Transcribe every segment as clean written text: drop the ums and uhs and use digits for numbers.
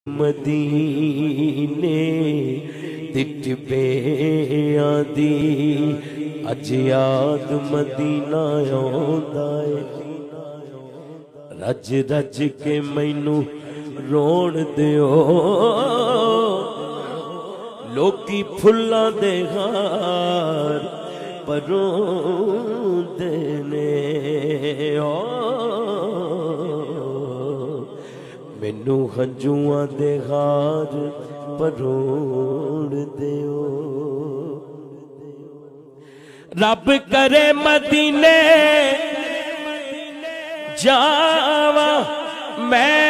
مدینے دٹ پہ آدی اج یاد مدینہ آوندا اے رج رج کے مینوں روڑ دیو لوکی پھلاں دے ہار پروندے نے مینوں ہنجواں دے ہار پروڑ دیو رب کرے مدینے جاواں میں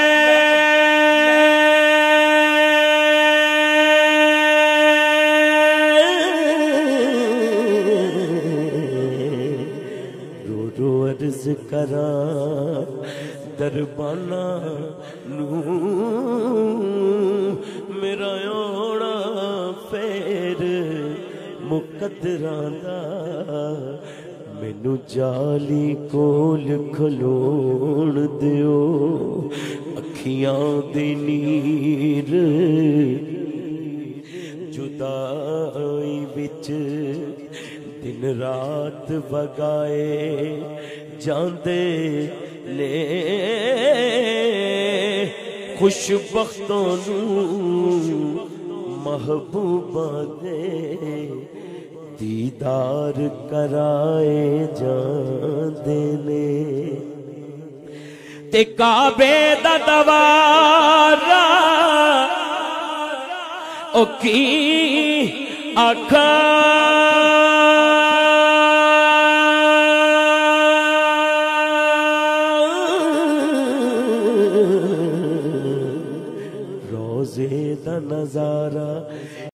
عرض کراں دربانا نو میرا اوڑا پھر مقدراں دا مینوں جالی کول کھلون دیو اکھیاں دی نیر جدائی وچ دن رات وگائے جاندے لے خوش بختوں محبوباں دے دیدار کرائے جاندے نے تے کعبے دا دوارا او کی آکھا روزے دا نظارہ